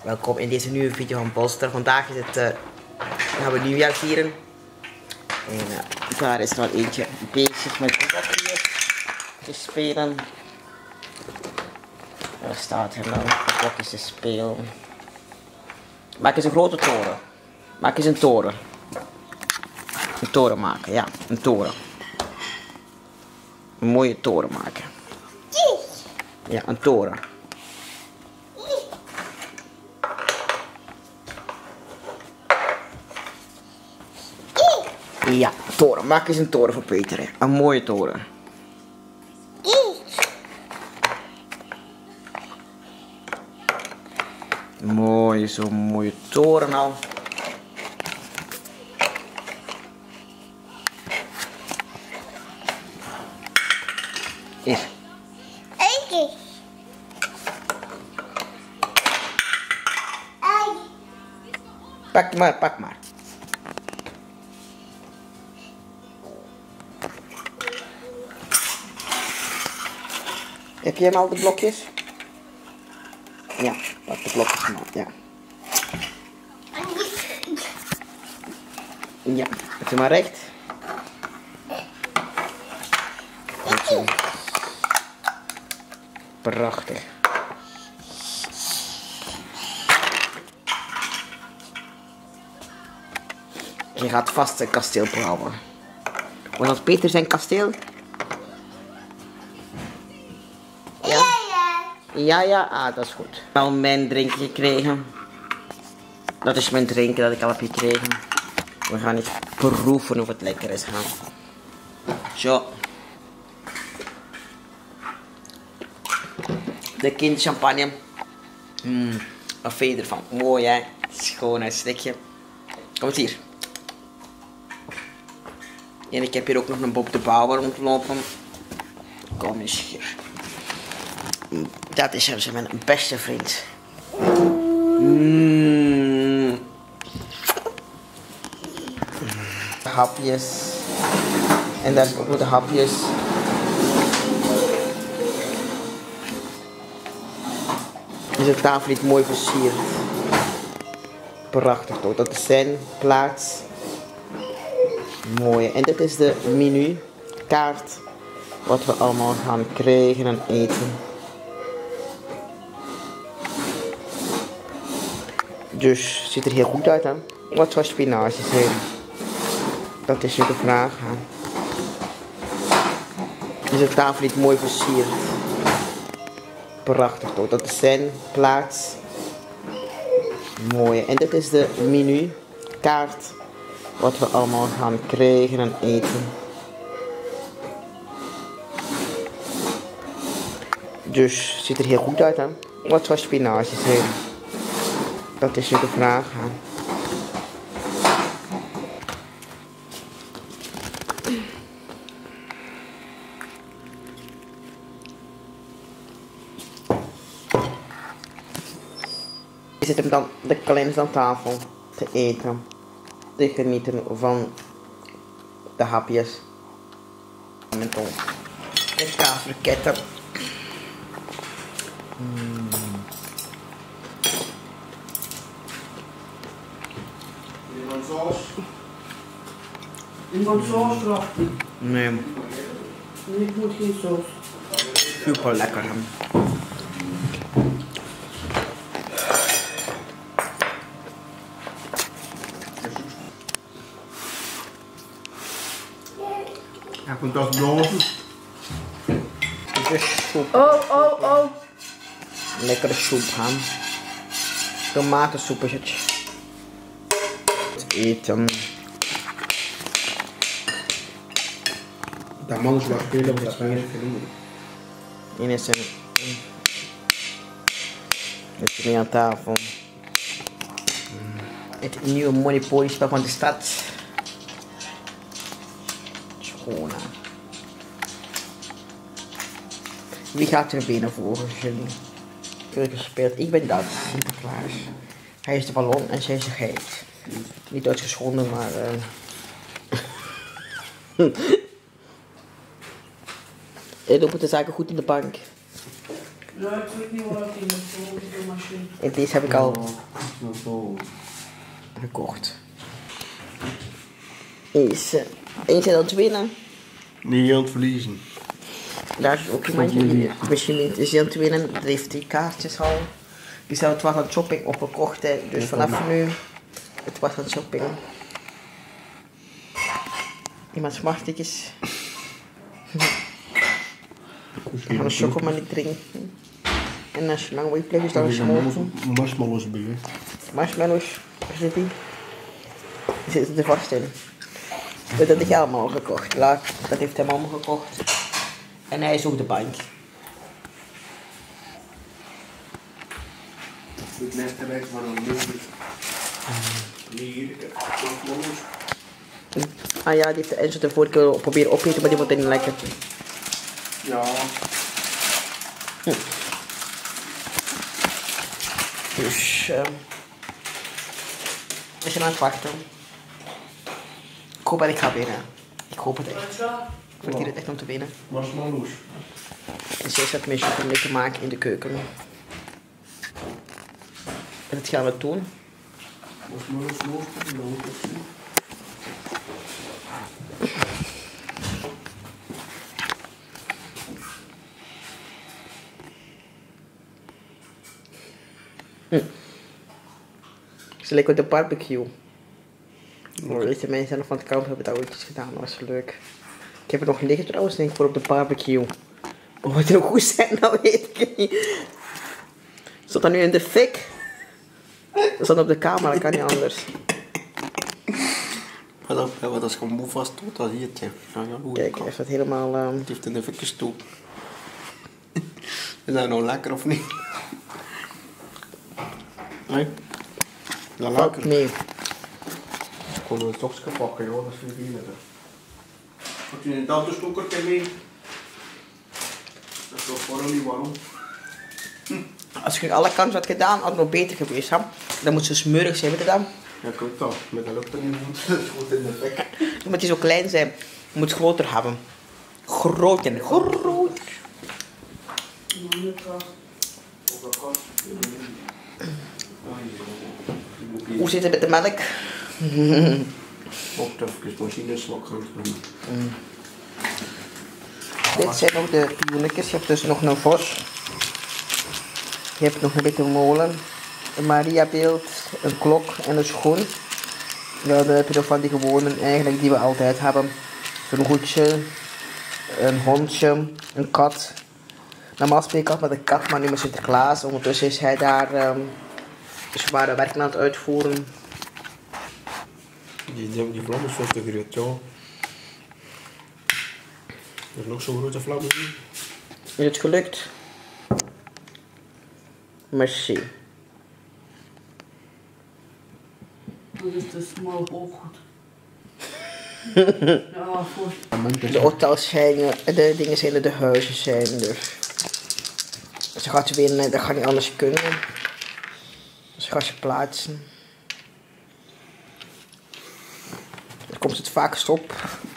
welkom in deze nieuwe video van Polster. Vandaag is het, gaan we nieuwjaar vieren. En daar is er al eentje bezig met blokjes te spelen. Daar staat er nou blokjes te spelen. Maak eens een grote toren. Maak eens een toren. Een toren maken, ja, een toren. Een mooie toren maken. Ja, een toren. Ja, toren. Maak eens een toren voor Peter. Hè. Een mooie toren. Mooi, zo'n mooie toren al. Hier. Pak maar, pak maar. Heb je hem al de blokjes? Ja, pak de blokjes maar, ja. Ja, zet hem maar recht. Prachtig. Je gaat vast een kasteel bouwen. Was dat Peter zijn kasteel? Ja? Ja, ah, dat is goed. Al mijn drinken gekregen. Dat is mijn drinken dat ik al heb gekregen. We gaan eens proeven of het lekker is gaan. Zo. De kindchampagne. Wat vind je ervan? Mooi hè? Schoon en slikje. Kom eens hier. En ik heb hier ook nog een Bob de Bouwer rondlopen. Kom eens hier. Dat is mijn beste vriend. Hapjes. En daar ook nog de hapjes. Is de tafel niet mooi versierd. Prachtig toch, dat is zijn plaats. Mooi. En dit is de menukaart. Wat we allemaal gaan krijgen en eten. Dus ziet er heel goed uit hè. Wat zou spinazie zijn? Dat is nu de vraag. Hè. Is de tafel niet mooi versierd? Prachtig toch, dat is zijn plaats. Mooi. En dit is de menukaart. Wat we allemaal gaan krijgen en eten. Dus ziet er heel goed uit hè. Wat zou spinazie zijn? Dat is nu de vraag. Hè. Je zit hem dan de kleins aan tafel te eten. Te genieten van de hapjes. Met de kaasfriketten. Iemand saus erachter? Nee. Nee, ik moet geen saus. Super lekker. Ja, komt dat dozen. Het is soep. Oh. Lekkere soep gaan. Tomatensoep is het. Eten. Dat man is wel spelen op dat weinig verdienen. Hier is een. Het is nu aan tafel. Het nieuwe Monopoly spel van de stad. Schoon. Wie gaat er weer naar voren? Jullie? Veel gespeeld. Ik ben dat. Sinterklaas. Hij is de ballon en zij is de geit. Niet uitgeschonden, maar. Hij doet de zaken goed in de bank. Ja, ik weet niet wat in de machine. En deze heb ik al Nog zo. gekocht. Eentje aan het winnen. Niet aan het verliezen. Daar is ook iemand die misschien is aan het winnen. Dat heeft die kaartjes al. Die zou het was aan shopping opgekocht. Hè. Dus vanaf nu, het was aan shopping. Iemand smartjes. We gaan een chocomel niet drinken. En als je lang wil blijven, is dat een smoken. Marshmallows bij je. Marshmallows, waar zit die? Die zitten er vast in. Dat heb ik allemaal gekocht. Laat, dat heeft hij allemaal gekocht. En hij is ook de bank. Het neste weg van een moeder. Hier, ik heb marshmallows. Ah ja, die heeft de Enzo de vorige keer proberen opeten, maar die vond het niet lekker. Ja. Dus, we zijn aan het wachten. Ik hoop dat ik ga winnen. Ik hoop het echt. Ik verdier het echt om te winnen. Marshmallows. En ze zet mijn chocolade te maken in de keuken. En dat gaan we doen. Marshmallows lopen, lopen. Ze lekker op de barbecue. Deze mensen nog van het kamp hebben het ook iets gedaan, dat was leuk. Ik heb het nog liggen trouwens, denk ik, voor op de barbecue. Of het nog goed zijn, dat weet ik niet. Stond dat nu in de fik? Dat stond op de camera, dat kan niet anders. Wat als je moe vast doet, dat zie je. Kijk, hij heeft het helemaal... Het heeft in de fikjes toe. Is dat nou lekker of niet? Nee? Is dat lekker? Nee. Ik kon een stokje pakken, joh, dat is 4 mm. Had je een tandenstokertje mee? Dat is toch voor niet waarom? Als je alle kanten had gedaan, had het nog beter geweest. Hè? Dan moet ze smeurig zijn, weet je dat? Ja, klopt dat. Maar dat lukt er niet goed. Dat is goed in de fik. Omdat die zo klein zijn, je moet groter hebben. Groot en groot. Hoe zit het met de melk? Ook even machines zwak gaan doen. Dit zijn nog de pioenetjes. Je hebt dus nog een vos. Je hebt nog een beetje molen. Een Mariabeeld, een klok en een schoen. Ja, dan heb je nog van die gewone eigenlijk die we altijd hebben. Zo'n hoedje, een hondje, een kat. Normaal spreek ik altijd met een kat, maar nu met Sinterklaas. Ondertussen is hij daar zware werken aan het uitvoeren. Die vlam is veel te groot, ja. Er is nog zo'n grote vlam in. Is het gelukt? Merci. Dat is te smal ook goed. Ja, voor. De hotels zijn, de dingen zijn de huizen zijn, dus. Ze gaat winnen, dat gaat niet anders kunnen. Ze gaat ze plaatsen. Dan komt het vaakst op.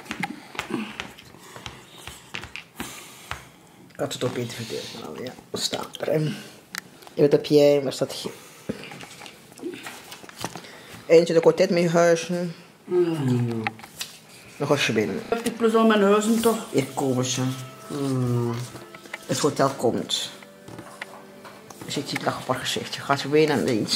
Ik had het ook beter verdeeld, maar ja, wat staat er? En wat heb jij? Waar staat hier? Eentje de kwartet met huizen. Nog als je binnen. Heb ik plus al mijn huizen toch? Hier komen ze. Het hotel komt. Dus ik zie het lag op haar gezichtje. Gaat ze weer aan iets.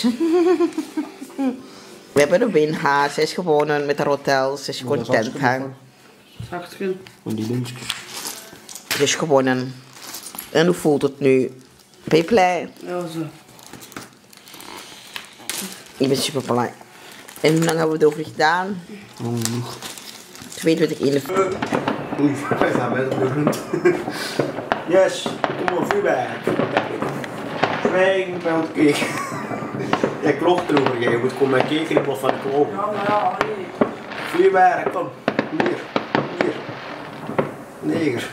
We hebben een winnaar. Ze is gewonnen met haar hotel. Ze is content. Zachtje. Van die dingetjes. Ze is gewonnen. En hoe voelt het nu? Ben je blij? Ja, zo. Ik ben super blij. En hoe lang hebben we het over gedaan? 22 in de... Oei, wij staan met op de grond. Yes, kom maar, vuurwerk. Zwijn, bij ons keek. Jij klopt erover, jij moet komen met keken in plaats van de klok. Ja, maar ja, nee. Vuurwerk, kom. Hier, hier. Neger.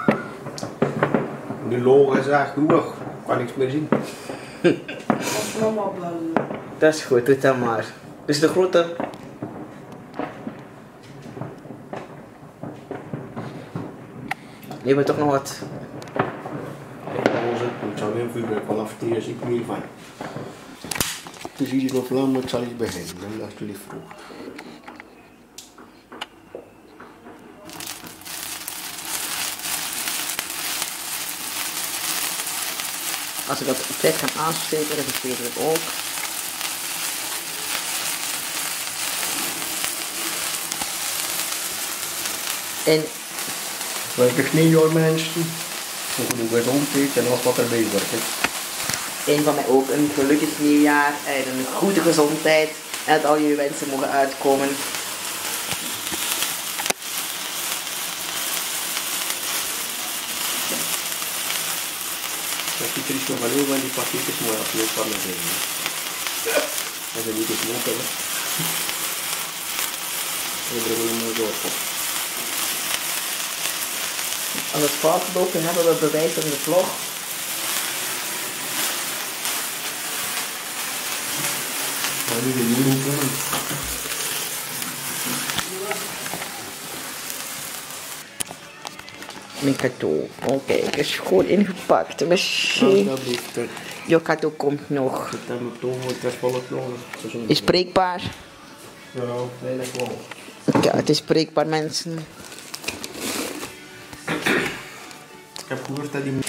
De logo is echt genoeg. Ik kan niks meer zien. Als mama bellen. Dat is goed, doe dat maar. Dus de grote... Nu hebben we toch nog wat. Ik zou nu vanaf het eerste ik meer van. Dus hier is nog lang, maar het zal iets beginnen. Dat is lief vroeg. Als ik dat vet kan aansteken, dan vergeet ik het ook. En Gelukkig nieuwjaar mensen. Goede gezondheid en alles wat erbij wordt. een van mij ook een gelukkig nieuwjaar en een goede gezondheid. En dat al je wensen mogen uitkomen. Dat ziet er nog wel heel van die pakjes mooi af, net van de zin. Als je niet eens moet hebben. Dan brengen we hem maar door. Als het fout lopen hebben we bewijs in de vlog. Maar nu de nieuwe doen. Mijn cadeau. Oké, het is goed ingepakt. Misschien. Je cadeau komt nog. Is spreekbaar? Ja, nee, dat klopt. Ja, het is spreekbaar, mensen. Ik heb gehoord dat die...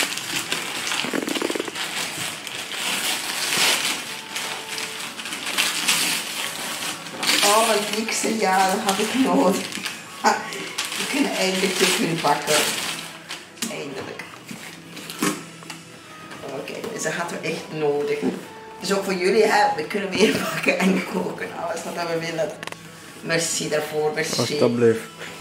Oh, wat niksen, ja, dat had ik nodig. We kunnen eindelijk terug kunnen bakken. Eindelijk. Oké, dus dat hadden we echt nodig. Dus ook voor jullie, hè, we kunnen weer bakken en koken. Alles wat we willen. Merci daarvoor, merci. Alsjeblieft.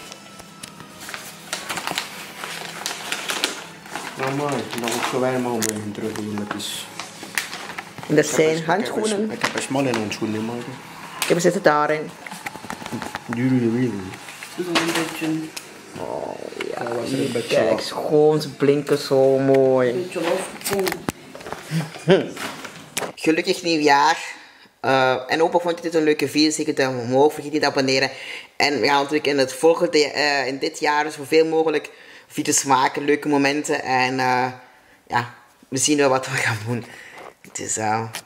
Nou mooi, dan moet ik zo weinig mogelijk terug doen. En dat zijn handschoenen. Ik heb een smalle handschoenen maken. We zitten daarin. Dure wielen. Zo een beetje, Oh ja, was er een beetje kijk, af. schoon, ze blinken zo mooi. een beetje afgekomen. Gelukkig nieuwjaar. En opa vond dit een leuke video. Zeker duim omhoog. Vergeet niet te abonneren. En we gaan natuurlijk in het volgende, in dit jaar, dus zoveel mogelijk video's maken. Leuke momenten. En ja, we zien wel wat we gaan doen. Dus